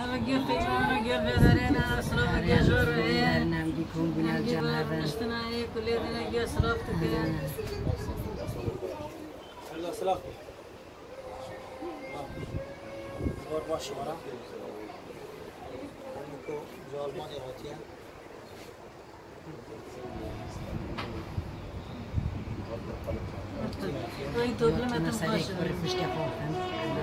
بگی خیلی گل بدارین اصراف گجور نه نمیگی کن بنا جمع اشتنایی کلی دیگه اصراف تکن الله سلام زور باشه برام کو زالمان یاتیه این دوبله مثلا متن یک بار فشک خواهم